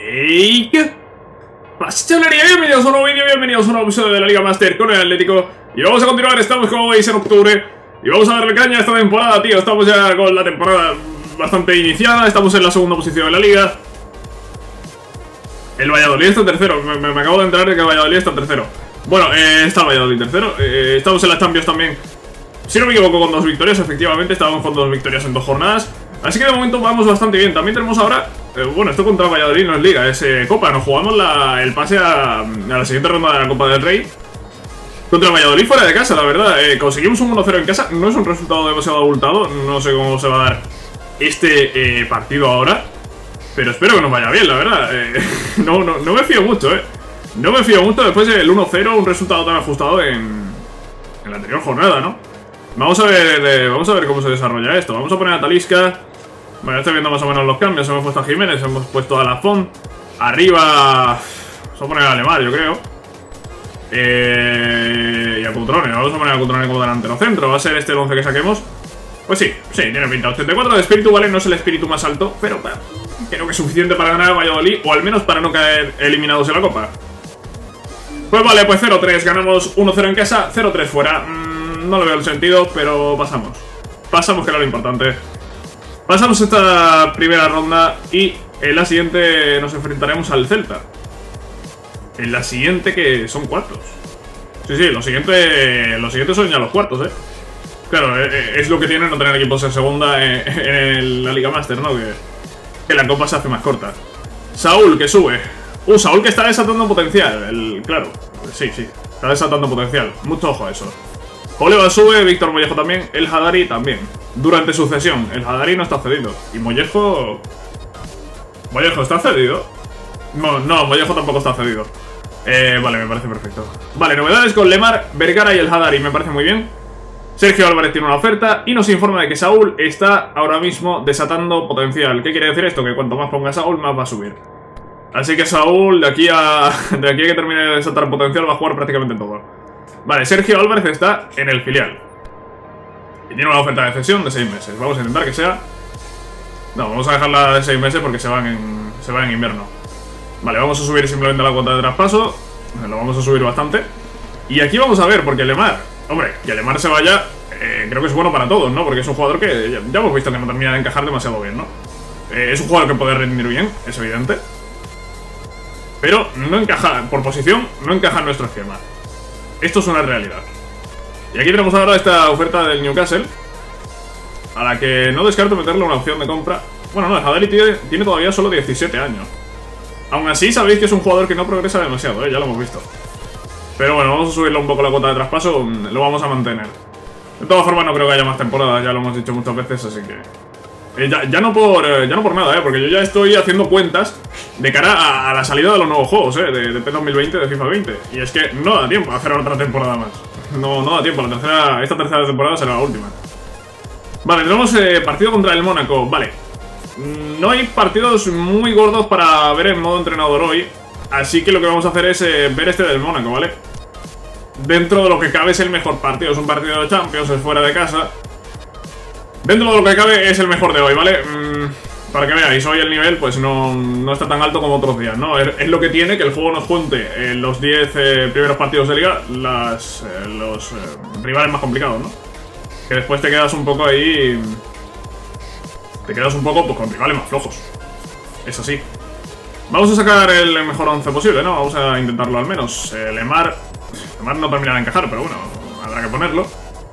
¡Ey! ¿Qué pasa, chavalería? Bienvenidos a un nuevo vídeo, bienvenidos a un nuevo episodio de la Liga Master con el Atlético. Y vamos a continuar, estamos como veis en octubre. Y vamos a darle caña a esta temporada, tío. Estamos ya con la temporada bastante iniciada, estamos en la segunda posición de la Liga. El Valladolid está en tercero, me acabo de enterar de que el Valladolid está en tercero. Bueno, está el Valladolid tercero, estamos en la Champions también. Si no me equivoco, con 2 victorias, efectivamente, estábamos con 2 victorias en 2 jornadas. Así que de momento vamos bastante bien. También tenemos ahora, bueno, esto contra Valladolid no es Liga, es Copa. Nos jugamos el pase a la siguiente ronda de la Copa del Rey contra Valladolid fuera de casa, la verdad. Conseguimos un 1-0 en casa, no es un resultado demasiado abultado. No sé cómo se va a dar este partido ahora, pero espero que nos vaya bien, la verdad. No me fío mucho, no me fío mucho después del 1-0, un resultado tan ajustado en la anterior jornada, ¿no? Vamos a ver cómo se desarrolla esto. Vamos a poner a Talisca. Bueno, estoy viendo más o menos los cambios. Hemos puesto a Jiménez, hemos puesto a Lafont. Arriba vamos a poner a Lemar, yo creo. Y a Cutrone. Vamos a poner a Cutrone como delantero centro. ¿Va a ser este el 11 que saquemos? Pues sí, tiene pinta. 84 de espíritu, vale, no es el espíritu más alto, pero bueno, creo que es suficiente para ganar a Valladolid, o al menos para no caer eliminados en la Copa. Pues vale, pues 0-3, ganamos 1-0 en casa, 0-3 fuera. No le veo el sentido, pero pasamos. Pasamos, que era lo importante. Pasamos esta primera ronda y en la siguiente nos enfrentaremos al Celta. En la siguiente, que son cuartos. Sí, los siguientes son ya los cuartos, Claro, es lo que tiene no tener equipos en segunda en la Liga Master, ¿no? Que la Copa se hace más corta. Saúl, que sube. Saúl, que está desatando potencial. Claro, sí, está desatando potencial. Mucho ojo a eso. Oleva sube, Víctor Mollejo también, el Hadari también. Durante su cesión, el Hadari no está cedido. Y Mollejo... ¿Mollejo está cedido? No, Mollejo tampoco está cedido. Vale, me parece perfecto. Vale, novedades con Lemar, Vergara y el Hadari, me parece muy bien. Sergio Álvarez tiene una oferta y nos informa de que Saúl está ahora mismo desatando potencial. ¿Qué quiere decir esto? Que cuanto más ponga Saúl, más va a subir. Así que Saúl, de aquí a que termine de desatar potencial, va a jugar prácticamente todo. Vale, Sergio Álvarez está en el filial y tiene una oferta de cesión de 6 meses. Vamos a intentar que sea... No, vamos a dejarla de 6 meses porque se va en invierno. Vale, vamos a subir simplemente la cuota de traspaso. Lo vamos a subir bastante. Y aquí vamos a ver, porque Lemar... Hombre, que Lemar se vaya, creo que es bueno para todos, ¿no? Porque es un jugador que ya hemos visto que no termina de encajar demasiado bien, ¿no? Es un jugador que puede rendir bien, es evidente, pero no encaja, por posición, no encaja en nuestro esquema. Esto es una realidad. Y aquí tenemos ahora esta oferta del Newcastle, a la que no descarto meterle una opción de compra. Bueno, no, el Hadari tiene todavía solo 17 años. Aún así, sabéis que es un jugador que no progresa demasiado, ya lo hemos visto. Pero bueno, vamos a subirle un poco la cuota de traspaso, lo vamos a mantener. De todas formas, no creo que haya más temporadas, ya lo hemos dicho muchas veces, así que... ya no por nada, porque yo ya estoy haciendo cuentas de cara a la salida de los nuevos juegos, de PES 2020, de FIFA 20. Y es que no da tiempo a hacer otra temporada más. No da tiempo, esta tercera temporada será la última. Vale, tenemos partido contra el Mónaco, vale. No hay partidos muy gordos para ver en modo entrenador hoy, así que lo que vamos a hacer es ver este del Mónaco, ¿vale? Dentro de lo que cabe es el mejor partido, es un partido de Champions, es fuera de casa. Dentro de lo que cabe es el mejor de hoy, ¿vale? Para que veáis, hoy el nivel pues no está tan alto como otros días, ¿no? Es lo que tiene que el juego nos junte en los 10 primeros partidos de liga los rivales más complicados, ¿no? Que después te quedas un poco ahí... Te quedas un poco pues, con rivales más flojos. Es así. Vamos a sacar el mejor 11 posible, ¿no? Vamos a intentarlo al menos. Lemar no termina de encajar, pero bueno, habrá que ponerlo.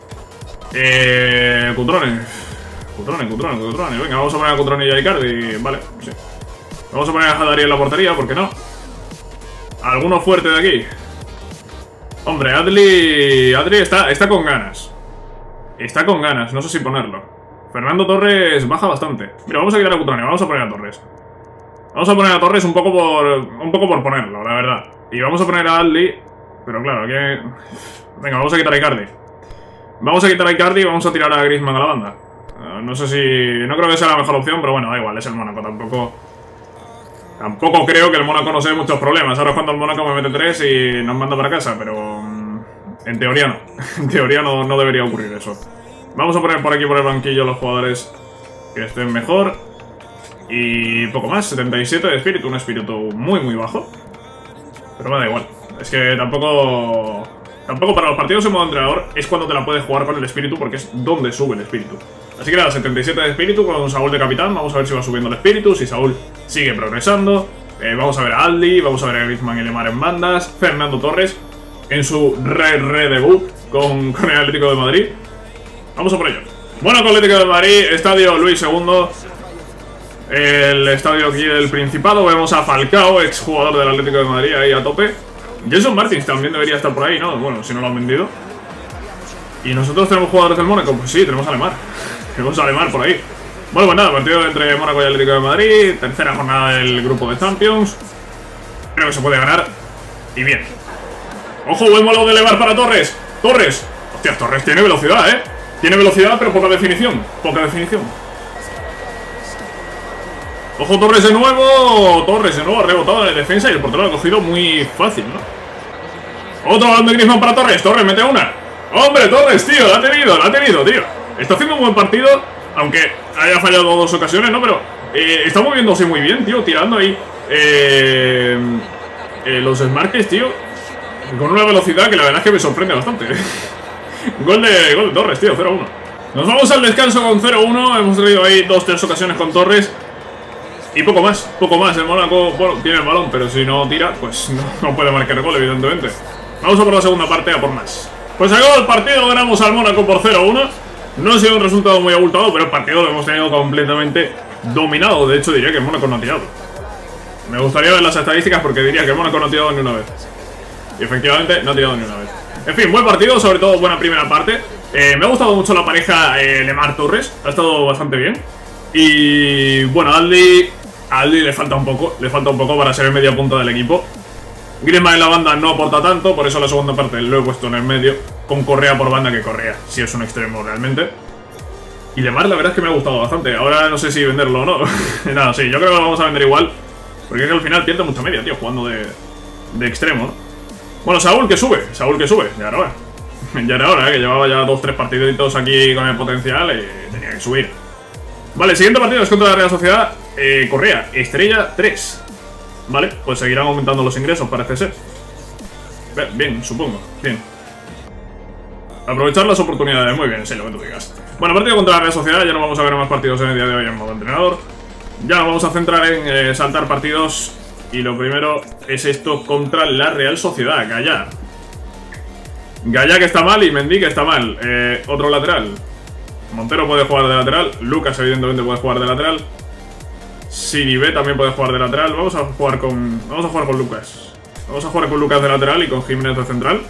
Cutrone. Venga, vamos a poner a Cutrone y a Icardi. Vale, sí. Vamos a poner a Hadari en la portería, ¿por qué no? ¿Alguno fuerte de aquí? Hombre, Adli está con ganas. Está con ganas, no sé si ponerlo. Fernando Torres baja bastante. Mira, vamos a quitar a Cutrone, vamos a poner a Torres. Vamos a poner a Torres un poco por ponerlo, la verdad. Y vamos a poner a Adli. Pero claro, aquí... Venga, vamos a quitar a Icardi. Vamos a quitar a Icardi y vamos a tirar a Griezmann a la banda. No sé si... No creo que sea la mejor opción, pero bueno, da igual, es el Mónaco. Tampoco creo que el Mónaco nos dé muchos problemas. Ahora es cuando el Mónaco me mete 3 y nos manda para casa, pero... En teoría no. En teoría no debería ocurrir eso. Vamos a poner por aquí por el banquillo los jugadores que estén mejor. Y poco más, 77 de espíritu, un espíritu muy bajo. Pero me da igual. Es que tampoco para los partidos en modo entrenador es cuando te la puedes jugar con el espíritu, porque es donde sube el espíritu. Así que nada, 77 de espíritu con Saúl de capitán. Vamos a ver si va subiendo el espíritu, si Saúl sigue progresando. Vamos a ver a Aldi, vamos a ver a Griezmann y Lemar en bandas. Fernando Torres en su debut con el Atlético de Madrid. Vamos a por ello. Bueno, con Atlético de Madrid, estadio Luis II. El estadio aquí del Principado. Vemos a Falcao, exjugador del Atlético de Madrid, ahí a tope. Jason Martins también debería estar por ahí, ¿no? Bueno, si no lo han vendido. ¿Y nosotros tenemos jugadores del Mónaco? Pues sí, tenemos a Lemar. Tenemos a Lemar por ahí. Bueno, pues nada, partido entre Mónaco y Atlético de Madrid. Tercera jornada del grupo de Champions. Creo que se puede ganar. Y bien. ¡Ojo, buen vuelo de Lemar para Torres! ¡Torres! Hostia, Torres tiene velocidad, ¿eh? Tiene velocidad, pero poca definición. Poca definición. Ojo, Torres de nuevo. Torres de nuevo ha rebotado en defensa y el portero lo ha cogido muy fácil, ¿no? Otro balón de Griezmann para Torres. Torres mete una. ¡Hombre, Torres, tío! La ha tenido, tío. Está haciendo un buen partido, aunque haya fallado 2 ocasiones, ¿no? Pero está moviéndose muy bien, tío. Tirando ahí los desmarques, tío. Con una velocidad que la verdad es que me sorprende bastante. Gol de Torres, tío, 0-1. Nos vamos al descanso con 0-1. Hemos tenido ahí 2-3 ocasiones con Torres. Y poco más. El Mónaco, bueno, tiene el balón, pero si no tira, pues no puede marcar gol, evidentemente. Vamos a por la segunda parte, a por más. Pues acabó el partido, ganamos al Mónaco por 0-1. No ha sido un resultado muy abultado, pero el partido lo hemos tenido completamente dominado. De hecho, diría que el Mónaco no ha tirado. Me gustaría ver las estadísticas porque diría que el Mónaco no ha tirado ni una vez. Y efectivamente, no ha tirado ni una vez. En fin, buen partido, sobre todo buena primera parte. Me ha gustado mucho la pareja Lemar Torres. Ha estado bastante bien. Y bueno, a Aldi le falta un poco para ser el media punta del equipo. Griezmann en la banda no aporta tanto, por eso la segunda parte lo he puesto en el medio, con Correa por banda, que Correa sí es un extremo realmente. Y Lemar la verdad es que me ha gustado bastante. Ahora no sé si venderlo o no. Nada, sí, yo creo que lo vamos a vender igual, porque es que al final pierde mucha media, tío, jugando de extremo, ¿no? Bueno, Saúl que sube, ya era hora. Ya era hora, que llevaba ya 2-3 partiditos aquí con el potencial y tenía que subir. Vale, siguiente partido es contra la Real Sociedad. Correa, estrella 3. Vale, pues seguirán aumentando los ingresos, parece ser. Bien, supongo, bien. Aprovechar las oportunidades, muy bien, sí, lo que tú digas. Bueno, partido contra la Real Sociedad, ya no vamos a ver más partidos en el día de hoy en modo entrenador. Ya nos vamos a centrar en saltar partidos. Y lo primero es esto contra la Real Sociedad, Gaya. Gaya que está mal y Mendy que está mal. Otro lateral. Montero puede jugar de lateral. Lucas evidentemente puede jugar de lateral. Siribé también puede jugar de lateral. Vamos a jugar con Lucas. Vamos a jugar con Lucas de lateral y con Jiménez de central.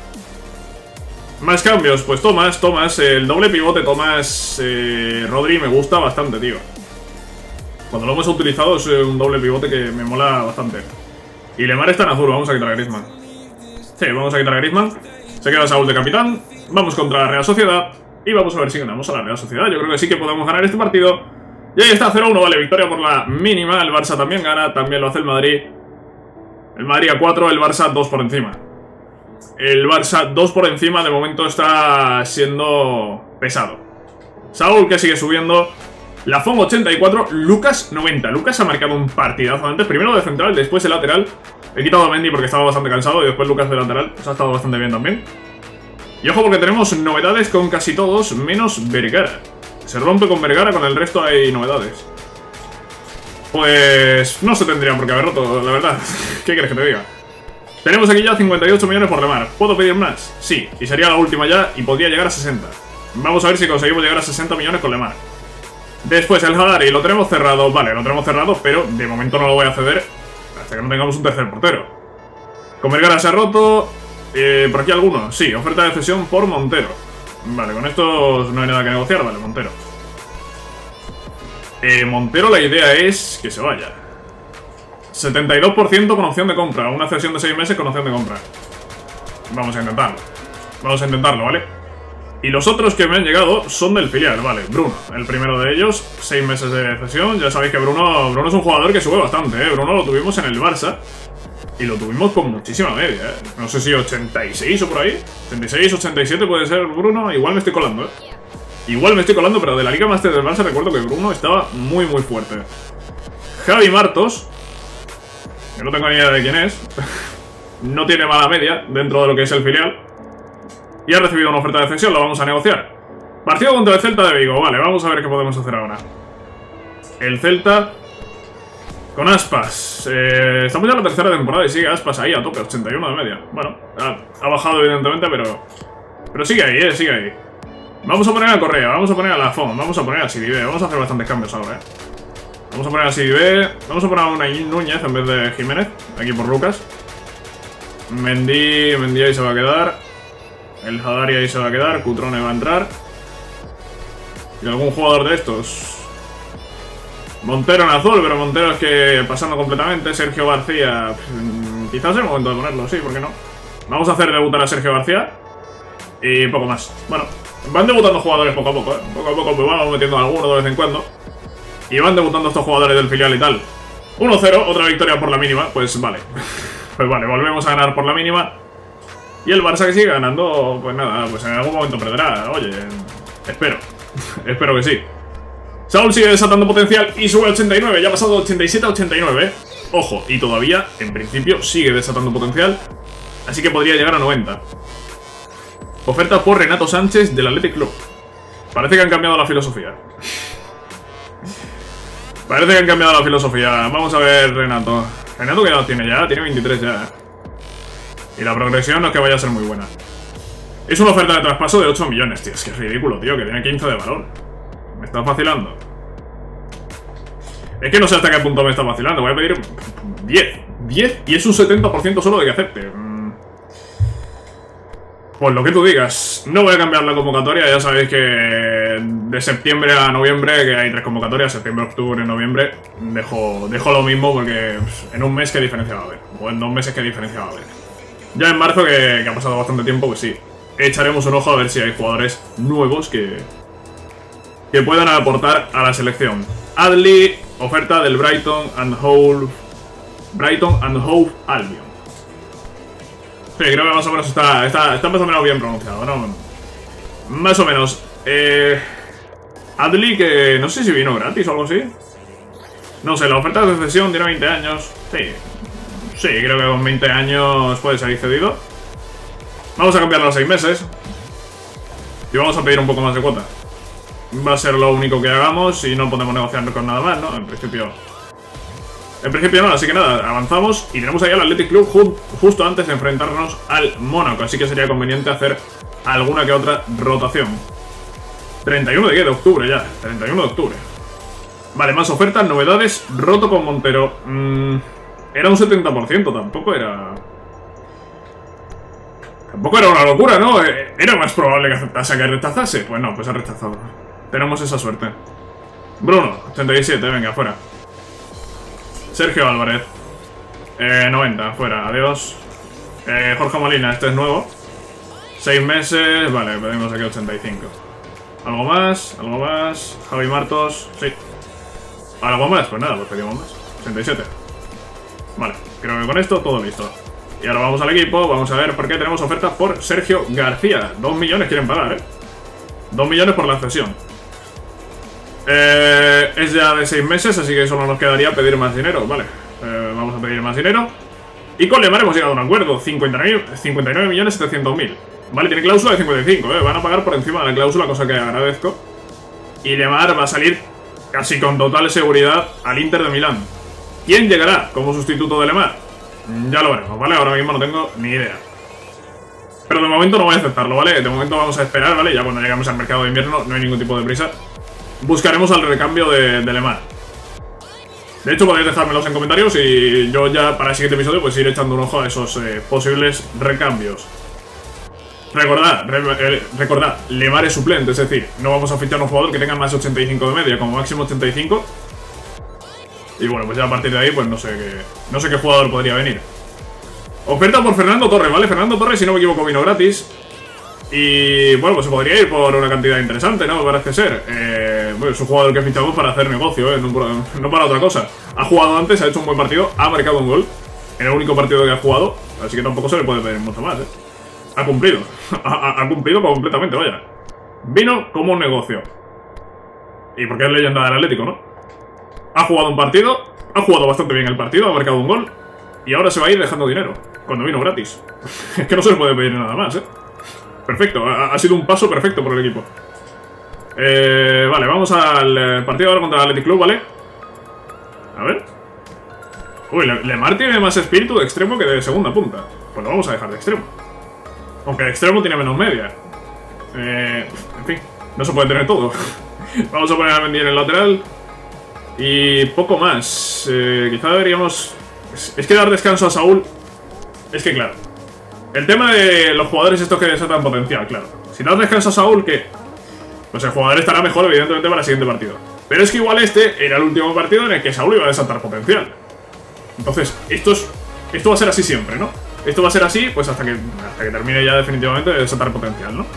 Más cambios, pues Tomás, el doble pivote Tomás Rodri me gusta bastante, tío. Cuando lo hemos utilizado es un doble pivote que me mola bastante. Y Lemar está en azul, vamos a quitar a Griezmann. Sí, vamos a quitar a Griezmann. Se queda Saúl de capitán. Vamos contra la Real Sociedad. Y vamos a ver si ganamos a la Real Sociedad. Yo creo que sí que podemos ganar este partido. Y ahí está, 0-1, vale, victoria por la mínima. El Barça también gana, también lo hace el Madrid. El Madrid a 4, el Barça 2 por encima. El Barça 2 por encima, de momento está siendo pesado. Saúl que sigue subiendo. Lafón 84, Lucas 90. Lucas ha marcado un partidazo antes, primero de central, después de lateral. He quitado a Mendy porque estaba bastante cansado y después Lucas de lateral, pues ha estado bastante bien también. Y ojo porque tenemos novedades con casi todos, menos Vergara. Se rompe con Vergara, con el resto hay novedades. Pues no se tendrían por qué haber roto, la verdad. ¿Qué quieres que te diga? Tenemos aquí ya 58 millones por Lemar. ¿Puedo pedir más? Sí, y sería la última ya y podría llegar a 60. Vamos a ver si conseguimos llegar a 60 millones con Lemar. Después el Hadari, lo tenemos cerrado. Vale, lo tenemos cerrado, pero de momento no lo voy a ceder hasta que no tengamos un tercer portero. Con Vergara se ha roto. ¿Por aquí alguno? Sí, oferta de cesión por Montero. Vale, con estos no hay nada que negociar. Vale, Montero. Montero la idea es que se vaya. 72% con opción de compra. Una cesión de 6 meses con opción de compra. Vamos a intentarlo. Vamos a intentarlo, ¿vale? Y los otros que me han llegado son del filial, vale. Bruno, el primero de ellos, 6 meses de cesión. Ya sabéis que Bruno es un jugador que sube bastante, ¿eh? Bruno lo tuvimos en el Barça y lo tuvimos con muchísima media, ¿eh? No sé si 86 o por ahí. 86, 87 puede ser Bruno. Igual me estoy colando, ¿eh? Igual me estoy colando, pero de la Liga Master del Barça recuerdo que Bruno estaba muy, muy fuerte. Javi Martos, que no tengo ni idea de quién es. No tiene mala media dentro de lo que es el filial. Y ha recibido una oferta de cesión, lo vamos a negociar. Partido contra el Celta de Vigo. Vale, vamos a ver qué podemos hacer ahora. El Celta con Aspas. Estamos ya en la tercera temporada y sigue Aspas ahí a tope, 81 de media. Bueno, ha bajado evidentemente, pero sigue ahí, sigue ahí. Vamos a poner a Correa, vamos a poner a Lafont, vamos a poner a Sidibe. Vamos a hacer bastantes cambios ahora, Vamos a poner a Sidibe, vamos a poner a Unai Núñez en vez de Jiménez, aquí por Lucas. Mendy ahí se va a quedar. El Hadari ahí se va a quedar, Cutrone va a entrar. Y algún jugador de estos. Montero en azul, pero Montero es que pasando completamente. Sergio García, quizás es el momento de ponerlo, sí, ¿por qué no? Vamos a hacer debutar a Sergio García. Y poco más. Bueno, van debutando jugadores poco a poco, Poco a poco pues vamos metiendo alguno de vez en cuando. Y van debutando estos jugadores del filial y tal. 1-0, otra victoria por la mínima, pues vale. Pues vale, volvemos a ganar por la mínima. Y el Barça que sigue ganando, pues nada, pues en algún momento perderá. Oye, espero. Espero que sí. Saúl sigue desatando potencial y sube a 89. Ya ha pasado de 87 a 89. Ojo, y todavía, en principio, sigue desatando potencial. Así que podría llegar a 90. Oferta por Renato Sánchez del Athletic Club. Parece que han cambiado la filosofía. Parece que han cambiado la filosofía. Vamos a ver, Renato. ¿Renato qué edad tiene ya? Tiene 23 ya, Y la progresión no es que vaya a ser muy buena. Es una oferta de traspaso de 8 millones, tío. Es que es ridículo, tío, que tiene 15 de valor. Me estás vacilando. Es que no sé hasta qué punto me estás vacilando. Voy a pedir 10. 10 y es un 70% solo de que acepte. Pues lo que tú digas. No voy a cambiar la convocatoria. Ya sabéis que de septiembre a noviembre, que hay 3 convocatorias, septiembre, octubre, noviembre, dejo lo mismo porque en un mes qué diferencia va a haber. O en 2 meses qué diferencia va a haber. Ya en marzo, que ha pasado bastante tiempo, pues sí. Echaremos un ojo a ver si hay jugadores nuevos que puedan aportar a la selección. Adli, oferta del Brighton and Hove Albion. Sí, creo que más o menos está más o menos bien pronunciado, ¿no? Más o menos. Adli, que no sé si vino gratis o algo así. No sé, la oferta de cesión tiene 20 años. Sí, creo que con 20 años puede salir cedido. Vamos a cambiarlo a 6 meses. Y vamos a pedir un poco más de cuota. Va a ser lo único que hagamos y no podemos negociar con nada más, ¿no? En principio no, así que nada, avanzamos y tenemos ahí al Athletic Club justo antes de enfrentarnos al Mónaco, así que sería conveniente hacer alguna que otra rotación. 31 de qué, de octubre ya, 31 de octubre. Vale, más ofertas, novedades, roto con Montero. Era un 70%, tampoco era una locura, ¿no? Era más probable que aceptase a que rechazase. Pues no, pues ha rechazado. Tenemos esa suerte. Bruno, 87, venga, fuera. Sergio Álvarez, 90, fuera, adiós. Jorge Molina, este es nuevo. 6 meses, vale, pedimos aquí 85. ¿Algo más? ¿Algo más? Javi Martos, sí. ¿Algo más? Pues nada, pues pedimos más. 87. Vale, creo que con esto todo listo. Y ahora vamos al equipo, vamos a ver por qué tenemos ofertas por Sergio García. 2 millones quieren pagar, 2 millones por la cesión. Es ya de 6 meses, así que solo nos quedaría pedir más dinero. Vale, vamos a pedir más dinero. Y con Lemar hemos llegado a un acuerdo. 59.700.000. Vale, tiene cláusula de 55, van a pagar por encima de la cláusula, cosa que agradezco. Y Lemar va a salir casi con total seguridad al Inter de Milán. ¿Quién llegará como sustituto de Lemar? Ya lo veremos, ¿vale? Ahora mismo no tengo ni idea. Pero de momento no voy a aceptarlo, ¿vale? De momento vamos a esperar, ¿vale? Ya cuando lleguemos al mercado de invierno no hay ningún tipo de prisa. Buscaremos al recambio de Lemar. De hecho, podéis dejármelos en comentarios y yo ya para el siguiente episodio pues iré echando un ojo a esos posibles recambios. Recordad, Lemar es suplente, es decir, no vamos a fichar a un jugador que tenga más de 85 de media, como máximo 85. Y bueno, pues ya a partir de ahí pues no sé qué jugador podría venir. Oferta por Fernando Torres, ¿vale? Fernando Torres, si no me equivoco, vino gratis. Y bueno, pues se podría ir por una cantidad interesante, ¿no? Parece ser. Bueno, es un jugador que fichamos para hacer negocio, no para otra cosa. Ha jugado antes, ha hecho un buen partido, ha marcado un gol en el único partido que ha jugado, así que tampoco se le puede pedir mucho más, Ha cumplido. Ha cumplido completamente, vaya. Vino como un negocio. Y porque es leyenda del Atlético, ¿no? Ha jugado un partido, Ha jugado bastante bien el partido, ha marcado un gol. Y ahora se va a ir dejando dinero, cuando vino gratis. Es que no se le puede pedir nada más, Perfecto, ha sido un paso perfecto por el equipo. Vale, vamos al partido ahora contra el Athletic Club, ¿vale? A ver. Uy, Lemar tiene más espíritu de extremo que de segunda punta. Pues lo vamos a dejar de extremo. Aunque de extremo tiene menos media. En fin, no se puede tener todo. Vamos a poner a Mendy en el lateral. Y poco más. Quizá deberíamos... Es que dar descanso a Saúl... Es que claro, el tema de los jugadores estos que desatan potencial, claro. Si das descanso a Saúl, ¿qué? Pues el jugador estará mejor, evidentemente, para el siguiente partido. Pero es que igual este era el último partido en el que Saúl iba a desatar potencial. Entonces, esto va a ser así siempre, ¿no? Esto va a ser así, pues hasta que termine ya definitivamente de desatar potencial, ¿no?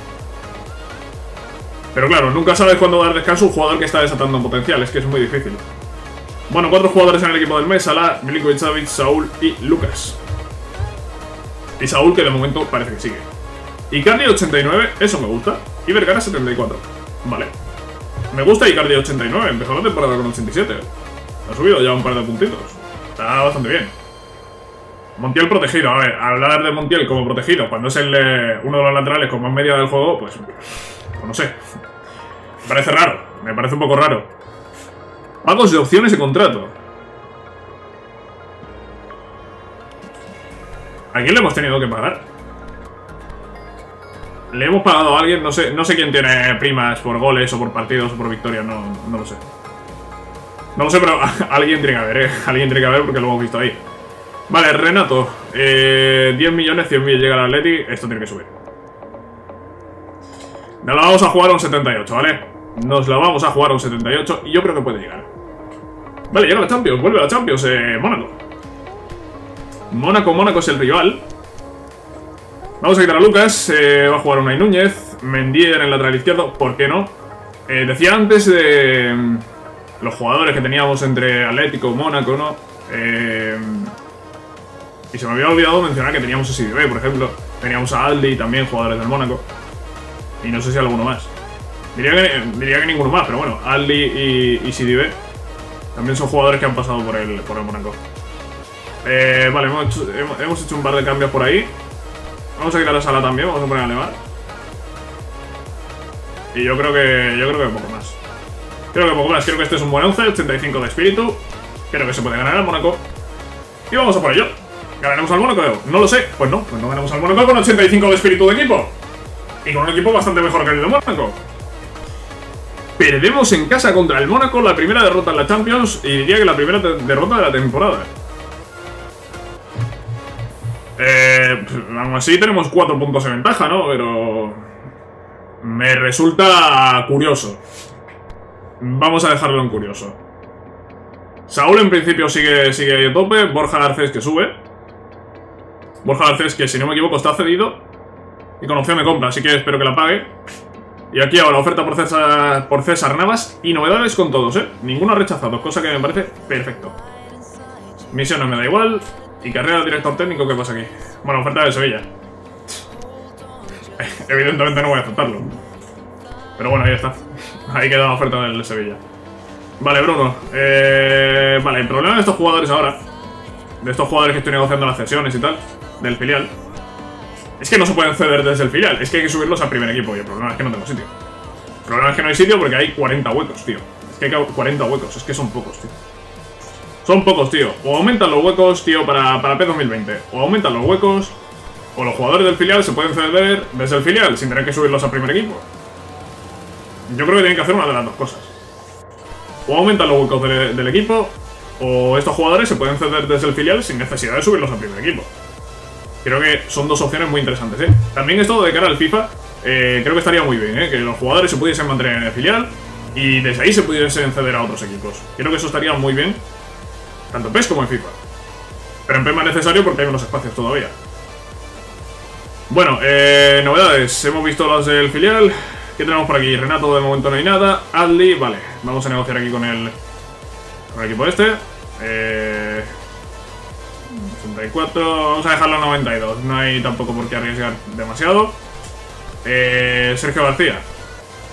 Pero claro, nunca sabes cuándo dar descanso a un jugador que está desatando potencial, es que es muy difícil. Bueno, 4 jugadores en el equipo del mes: Salah, Milinkovic-Savic, Saúl y Lucas. Y Saúl, que de momento parece que sigue. Icardi 89, eso me gusta. Y Vergara 74. Vale. Me gusta Icardi 89, empezó la temporada con 87. Ha subido ya un par de puntitos. Está bastante bien. Montiel protegido. A ver, hablar de Montiel como protegido cuando es uno de los laterales con más media del juego, pues no sé. Me parece raro. Me parece un poco raro. Pagos de opciones de contrato. ¿A quién le hemos tenido que pagar? Le hemos pagado a alguien, no sé quién tiene primas por goles o por partidos o por victorias, no lo sé. No lo sé, pero alguien tiene que haber, Alguien tiene que haber porque lo hemos visto ahí. Vale, Renato. 10 millones, 100.000 llega al Atleti. Esto tiene que subir. Nos la vamos a jugar a un 78, ¿vale? Nos la vamos a jugar a un 78 y yo creo que puede llegar. Vale, llega la Champions, vuelve la Champions, Mónaco. Mónaco es el rival. Vamos a quitar a Lucas, va a jugar Unai Núñez. Mendy en el lateral izquierdo, ¿por qué no? Decía antes de los jugadores que teníamos entre Atlético, Mónaco, ¿no? Y se me había olvidado mencionar que teníamos a Sidibé, por ejemplo. Teníamos a Aldi, también jugadores del Mónaco. Y no sé si alguno más. Diría que ninguno más, pero bueno, Aldi y Sidibé también son jugadores que han pasado por el Mónaco. Vale, hemos hecho un par de cambios por ahí. Vamos a quitar a Salah también, vamos a poner a Lemar. Y yo creo que poco más. Creo que este es un buen 11, 85 de espíritu. Creo que se puede ganar al Mónaco. Y vamos a por ello. ¿Ganaremos al Mónaco? No lo sé. Pues no ganamos al Mónaco con 85 de espíritu de equipo. Y con un equipo bastante mejor que el de Mónaco. Perdemos en casa contra el Mónaco, la primera derrota en la Champions. Y diría que la primera derrota de la temporada. Aún así tenemos 4 puntos de ventaja, ¿no? Pero me resulta curioso. Vamos a dejarlo en curioso. Saúl en principio sigue ahí a tope. Borja Garcés que sube. Borja Garcés que si no me equivoco está cedido y con opción de compra, así que espero que la pague. Y aquí ahora oferta por César Navas. Y novedades con todos, ninguno rechazado, cosa que me parece perfecto. Misiones me da igual. Y carrera del director técnico, ¿qué pasa aquí? Bueno, oferta de Sevilla. Evidentemente no voy a aceptarlo. Pero bueno, ahí está. Ahí queda la oferta del Sevilla. Vale, Bruno. Vale, el problema de estos jugadores ahora, de estos jugadores que estoy negociando las cesiones y tal, del filial, es que no se pueden ceder desde el filial. Es que hay que subirlos al primer equipo. Y el problema es que no tengo sitio. El problema es que no hay sitio porque hay 40 huecos, tío. Es que hay 40 huecos. Es que son pocos, tío. Son pocos, tío. O aumentan los huecos, tío, para P2020. O aumentan los huecos, o los jugadores del filial se pueden ceder desde el filial sin tener que subirlos al primer equipo. Yo creo que tienen que hacer una de las dos cosas. O aumentan los huecos del equipo, o estos jugadores se pueden ceder desde el filial sin necesidad de subirlos al primer equipo. Creo que son dos opciones muy interesantes, También esto de cara al FIFA, creo que estaría muy bien, que los jugadores se pudiesen mantener en el filial y desde ahí se pudiesen ceder a otros equipos. Creo que eso estaría muy bien, tanto en PES como en FIFA. Pero en PES más necesario porque hay unos espacios todavía. Bueno, novedades. Hemos visto las del filial. ¿Qué tenemos por aquí? Renato de momento no hay nada. Adli, vale. Vamos a negociar aquí con el equipo este. 64. Vamos a dejarlo a 92. No hay tampoco por qué arriesgar demasiado. Sergio García.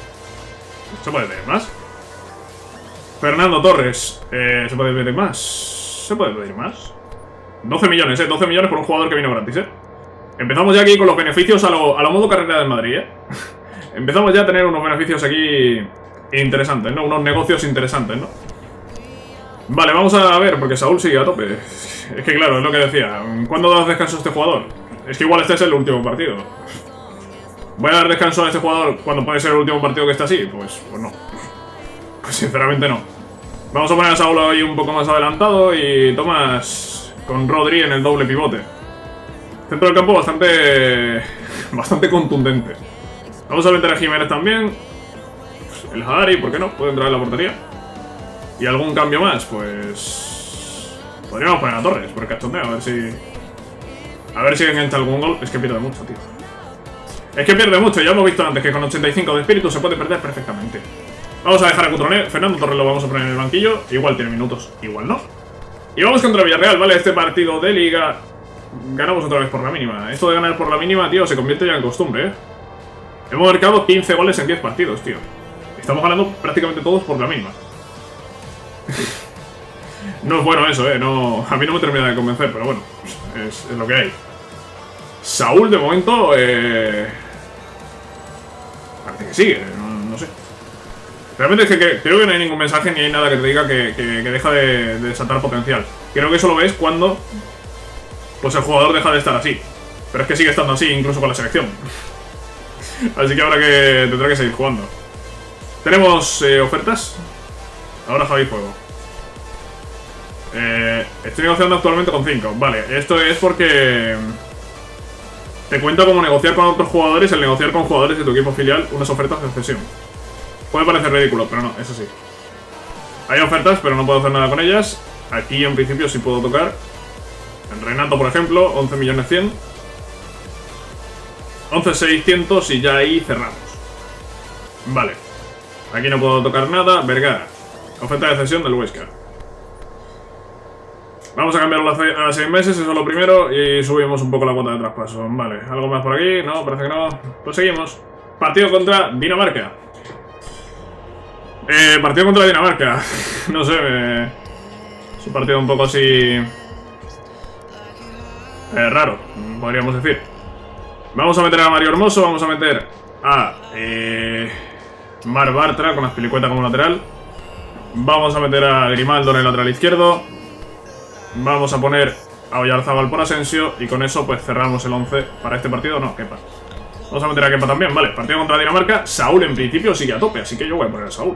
¿Se puede pedir más? Fernando Torres. ¿Se puede pedir más? se puede pedir más. 12 millones, 12 millones por un jugador que vino gratis, Empezamos ya aquí con los beneficios a lo modo carrera del Madrid, Empezamos ya a tener unos beneficios aquí interesantes, ¿no? Unos negocios interesantes, ¿no? Vale, vamos a ver, porque Saúl sigue a tope. Es que claro, es lo que decía. ¿Cuándo das descanso a este jugador? Es que igual este es el último partido. ¿Voy a dar descanso a este jugador cuando puede ser el último partido que está así? Pues no. Pues sinceramente no. Vamos a poner a Saúl ahí un poco más adelantado y Tomás con Rodri en el doble pivote. Centro del campo bastante contundente. Vamos a meter a Jiménez también. Pues el Hadari, ¿por qué no? Puede entrar en la portería. Y algún cambio más, pues... podríamos poner a Torres por el cachondeo, a ver si engancha algún gol. Es que pierde mucho, tío. Es que pierde mucho, ya hemos visto antes que con 85 de espíritu se puede perder perfectamente. Vamos a dejar a Cutrone. Fernando Torres lo vamos a poner en el banquillo. Igual tiene minutos, igual no. Y vamos contra Villarreal, ¿vale? Este partido de Liga ganamos otra vez por la mínima. Esto de ganar por la mínima, tío, se convierte ya en costumbre, Hemos marcado 15 goles en 10 partidos, tío. Estamos ganando prácticamente todos por la mínima. No es bueno eso, no, a mí no me termina de convencer, pero bueno, es lo que hay. Saúl, de momento, parece que sigue, no sé. Realmente es que creo que no hay ningún mensaje ni hay nada que te diga que deja de desatar potencial. Creo que eso lo ves cuando pues el jugador deja de estar así. Pero es que sigue estando así, incluso con la selección. Así que tendrá que seguir jugando. Tenemos ofertas. Ahora Javi Fuego. Estoy negociando actualmente con 5. Vale, esto es porque te cuenta como negociar con otros jugadores, el negociar con jugadores de tu equipo filial unas ofertas de cesión. Puede parecer ridículo, pero no, es así. Hay ofertas, pero no puedo hacer nada con ellas. Aquí en principio sí puedo tocar. En Renato, por ejemplo, 11.100.000. 11.600.000 y ya ahí cerramos. Vale. Aquí no puedo tocar nada. Vergara. Oferta de cesión del Huesca. Vamos a cambiarlo a 6 meses, eso es lo primero. Y subimos un poco la cuota de traspaso. Vale, ¿algo más por aquí? No, parece que no. Pues seguimos. Partido contra Dinamarca. Partido contra Dinamarca. No sé, es un partido un poco así... raro, podríamos decir. Vamos a meter a Mario Hermoso, vamos a meter a Mar Bartra con Azpilicueta como lateral. Vamos a meter a Grimaldo en el lateral izquierdo. Vamos a poner a Oyarzábal por Asensio. Y con eso pues cerramos el 11 para este partido. No, Kepa. Vamos a meter a Kepa también, vale. Partido contra Dinamarca. Saúl en principio sigue a tope, así que yo voy a poner a Saúl.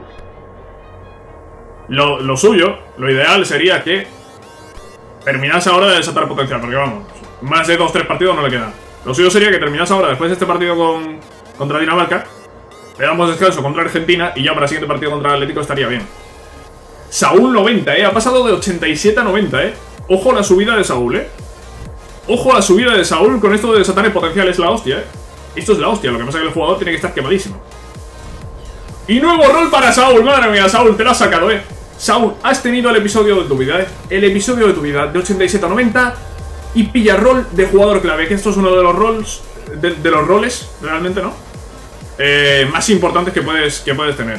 Lo suyo, lo ideal sería que terminase ahora de desatar potencial, porque vamos, más de 2-3 partidos no le quedan. Lo suyo sería que terminase ahora, después de este partido contra Dinamarca, le damos descanso contra Argentina y ya para el siguiente partido contra el Atlético estaría bien. Saúl 90, ha pasado de 87 a 90, Ojo a la subida de Saúl, Ojo a la subida de Saúl con esto de desatar el potencial, es la hostia, Esto es la hostia, lo que pasa es que el jugador tiene que estar quemadísimo. Y nuevo rol para Saúl, madre mía, Saúl, te lo has sacado, Saúl, has tenido el episodio de tu vida, El episodio de tu vida, de 87 a 90. Y pilla rol de jugador clave, que esto es uno de los roles, de los roles, realmente, ¿no? Más importantes que puedes tener.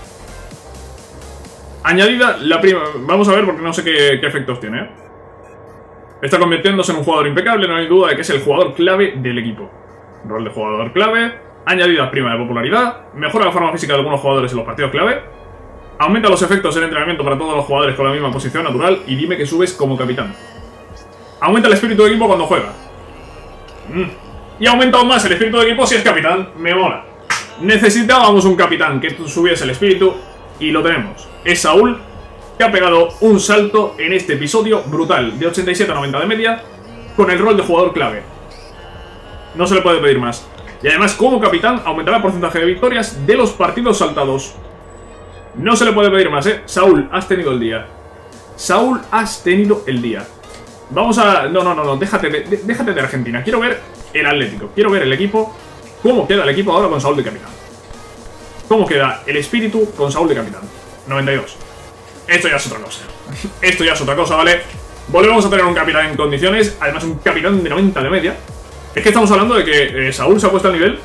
Añadida la prima. Vamos a ver porque no sé qué efectos tiene, Está convirtiéndose en un jugador impecable, no hay duda de que es el jugador clave del equipo. Rol de jugador clave. Añadida prima de popularidad. Mejora la forma física de algunos jugadores en los partidos clave. Aumenta los efectos en entrenamiento para todos los jugadores con la misma posición natural. Y dime que subes como capitán. Aumenta el espíritu de equipo cuando juega. Y aumenta aún más el espíritu de equipo si es capitán. Me mola. Necesitábamos un capitán que subiese el espíritu. Y lo tenemos. Es Saúl, que ha pegado un salto en este episodio brutal. De 87 a 90 de media. Con el rol de jugador clave. No se le puede pedir más. Y además como capitán aumentará el porcentaje de victorias de los partidos saltados. No se le puede pedir más, Saúl, has tenido el día. Saúl, has tenido el día. Vamos a... No, déjate de Argentina. Quiero ver el Atlético. Quiero ver el equipo. ¿Cómo queda el equipo ahora con Saúl de capitán? ¿Cómo queda el espíritu con Saúl de capitán? 92. Esto ya es otra cosa. Esto ya es otra cosa, ¿vale? Volvemos a tener un capitán en condiciones. Además un capitán de 90 de media. Es que estamos hablando de que Saúl se ha puesto al nivel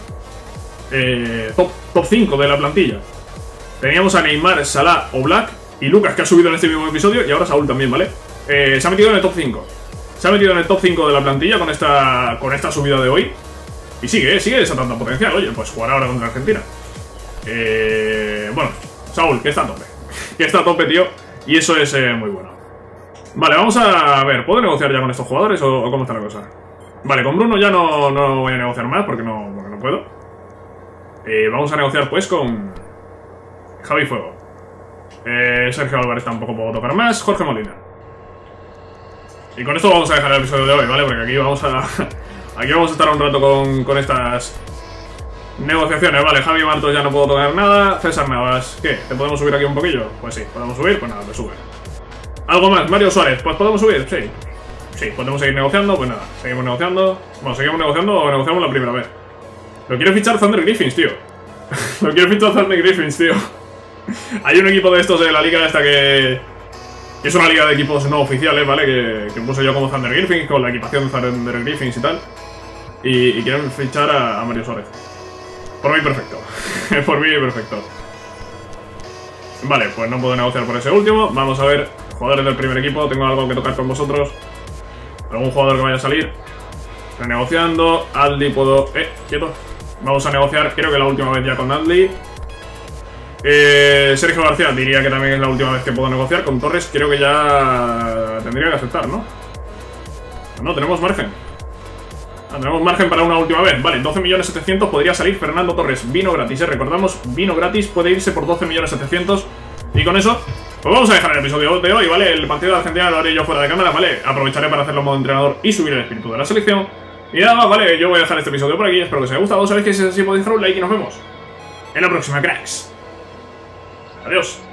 top 5 de la plantilla. Teníamos a Neymar, Salah o Black Y Lucas, que ha subido en este mismo episodio. Y ahora Saúl también, ¿vale? Se ha metido en el top 5. Se ha metido en el top 5 de la plantilla con esta subida de hoy. Y sigue desatando potencial. Oye, pues jugar ahora contra Argentina. Bueno, Saúl, que está a tope. Que está a tope, tío. Y eso es muy bueno. Vale, vamos a ver. ¿Puedo negociar ya con estos jugadores o cómo está la cosa? Vale, con Bruno ya no voy a negociar más porque no puedo. Vamos a negociar pues con Javi Fuego. Sergio Álvarez tampoco puedo tocar más. Jorge Molina. Y con esto vamos a dejar el episodio de hoy, ¿vale? Porque aquí vamos a estar un rato con estas negociaciones. Vale, Javi Martos ya no puedo tocar nada. César Navas, ¿qué? ¿Te podemos subir aquí un poquillo? Pues sí, podemos subir, pues nada, te sube. ¿Algo más? Mario Suárez, pues podemos subir, sí. Sí, podemos seguir negociando, pues nada, seguimos negociando. Bueno, seguimos negociando o negociamos la primera vez. Lo quiero fichar Thunder Griffins, tío. Lo quiero fichar Thunder Griffins, tío. Hay un equipo de estos de la liga esta que es una liga de equipos no oficiales, ¿vale? Que puse yo como Thunder Griffins, con la equipación de Thunder Griffins y tal. Y quieren fichar a Mario Suárez. Por mí perfecto. Por mí perfecto. Vale, pues no puedo negociar por ese último. Vamos a ver, jugadores del primer equipo. Tengo algo que tocar con vosotros. Algún jugador que vaya a salir. Estoy negociando. Aldi puedo... quieto. Vamos a negociar, creo que la última vez ya con Aldi. Sergio García, diría que también es la última vez que puedo negociar. Con Torres creo que ya tendría que aceptar, ¿no? No, tenemos margen. Tenemos margen para una última vez. Vale, 12.700.000 podría salir Fernando Torres. Vino gratis, recordamos, vino gratis. Puede irse por 12.700.000. Y con eso, pues vamos a dejar el episodio de hoy, ¿vale? El partido de Argentina lo haré yo fuera de cámara, ¿vale? Aprovecharé para hacerlo en modo entrenador y subir el espíritu de la selección. Y nada más, ¿vale? Yo voy a dejar este episodio por aquí. Espero que os haya gustado. Sabéis que si es así podéis dejar un like y nos vemos en la próxima, cracks. Adiós.